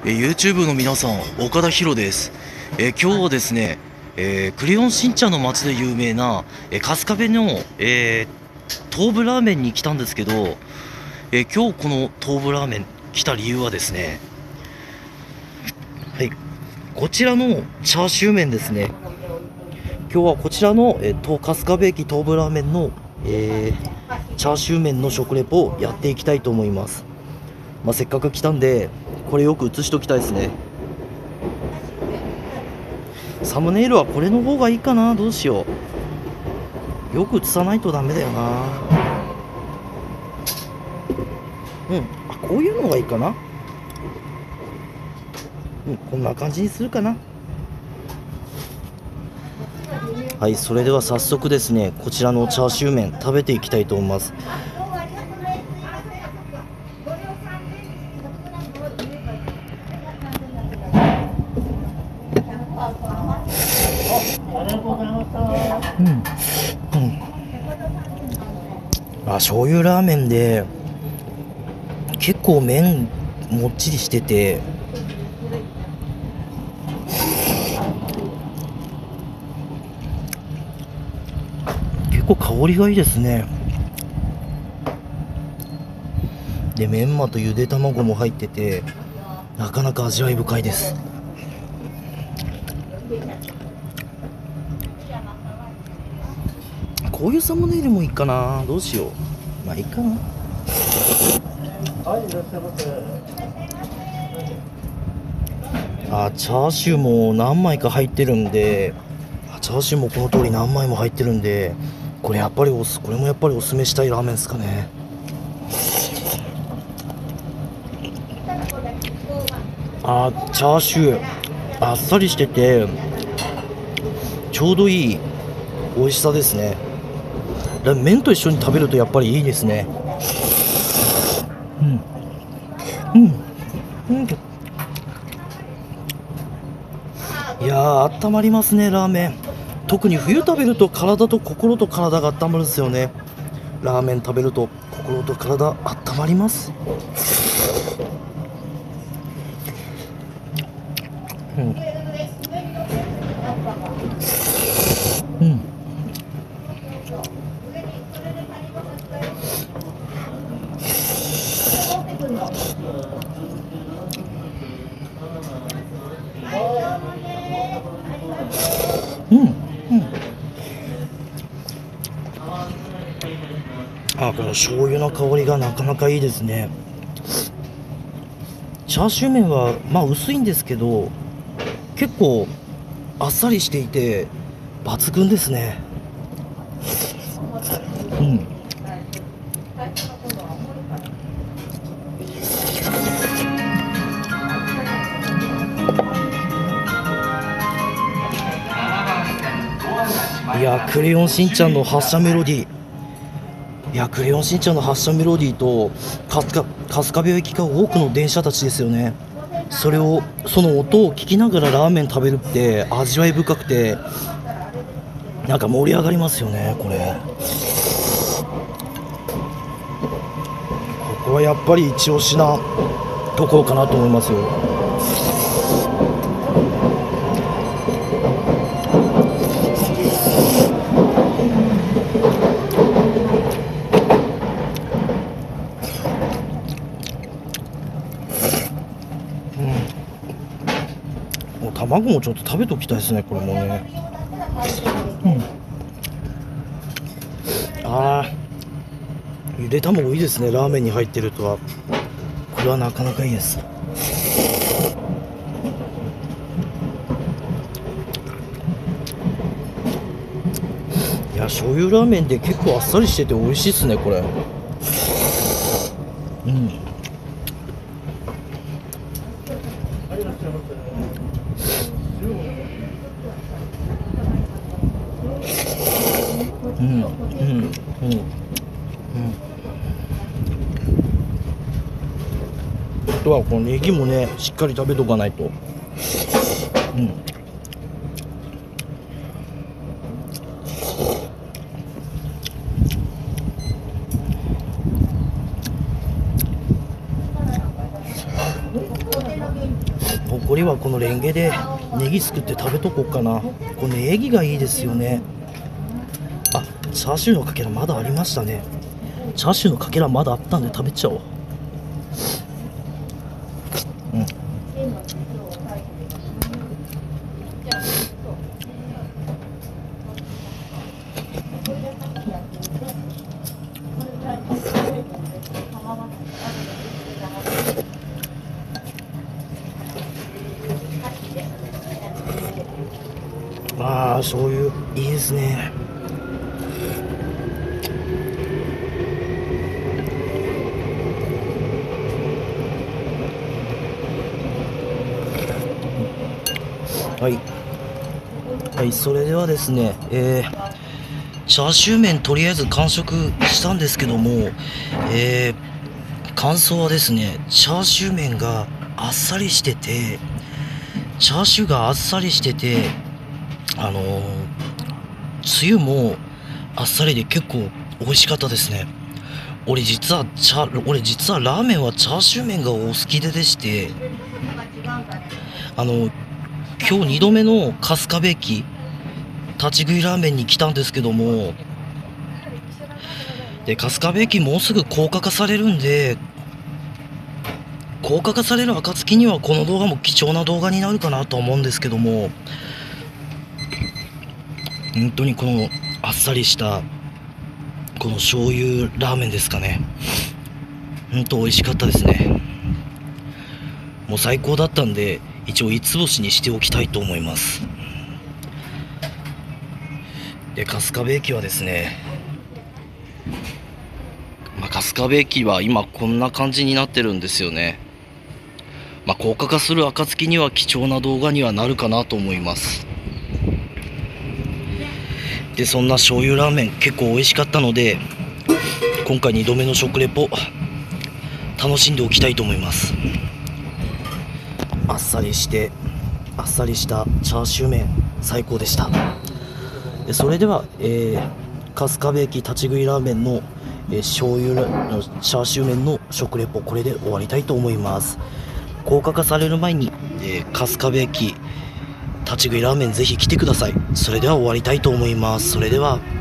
YouTube の皆さん、岡田博です。今日はですね、クレヨンしんちゃんの街で有名な、春日部の、東武ラーメンに来たんですけど、今日この東武ラーメン来た理由はですね、はい、こちらのチャーシュー麺ですね。今日はこちらの、春日部駅東武ラーメンの、チャーシュー麺の食レポをやっていきたいと思います。せっかく来たんで、これよく映しときたいですね。サムネイルはこれの方がいいかな。どうしよう。よく映さないとダメだよな。こういうのがいいかな。こんな感じにするかな。はい、それでは早速ですね、こちらのチャーシュー麺食べていきたいと思います。醤油ラーメンで結構麺もっちりしてて、結構香りがいいですね。で、メンマとゆで卵も入ってて、なかなか味わい深いです。こういうサムネイルもいいかな。どうしよう。いいかな。チャーシューも何枚か入ってるんで、チャーシューもこの通り何枚も入ってるんで、これもやっぱりおすすめしたいラーメンですかね。チャーシューあっさりしててちょうどいい美味しさですね。麺と一緒に食べるとやっぱりいいですね。いやー、温まりますね、ラーメン。特に冬食べると体と心と体が温まるんですよね。ラーメン食べると心と体温まります。この醤油の香りがなかなかいいですね。チャーシュー麺は薄いんですけど、結構あっさりしていて抜群ですね。クレヨンしんちゃんの発車メロディー。クレヨンしんちゃんの発車メロディーと春日部駅が多くの電車たちですよね。その音を聞きながらラーメン食べるって味わい深くて、なんか盛り上がりますよね。ここはやっぱり一押しなところかなと思いますよ。卵もちょっと食べときたいですね、これもね。ゆで卵いいですね。ラーメンに入ってるとはこれはなかなかいいです。醤油ラーメンで結構あっさりしてて美味しいですね、これ。あとはこのネギもね、しっかり食べとかないと。 残りはこのレンゲでネギ作って食べとこうかな。このネギがいいですよね。あ、チャーシューのかけらまだありましたね。チャーシューのかけらまだあったんで食べちゃおう。ああ、醤油いいですね。はい、はい、それではですね、チャーシュー麺とりあえず完食したんですけども、感想はですね、チャーシュー麺があっさりしてて、チャーシューがあっさりしてて、つゆもあっさりで結構美味しかったですね。俺実はラーメンはチャーシュー麺がお好きでして、今日2度目の春日部駅立ち食いラーメンに来たんですけども、で春日部駅もうすぐ高架化されるんで、高架化される暁にはこの動画も貴重な動画になるかなと思うんですけども、本当にこのあっさりしたこの醤油ラーメンですかね、本当美味しかったですね。もう最高だったんで、一応5つ星にしておきたいと思います。で春日部駅はですね、春日部駅は今こんな感じになってるんですよね。高架化する暁には貴重な動画にはなるかなと思います。でそんな醤油ラーメン結構美味しかったので、今回2度目の食レポ楽しんでおきたいと思います。あっさりしたチャーシュー麺最高でした。でそれでは、春日部駅立ち食いラーメンの、醤油のチャーシュー麺の食レポ、これで終わりたいと思います。高架化される前に、春日部駅立ち食いラーメンぜひ来てください。それでは終わりたいと思います。それでは。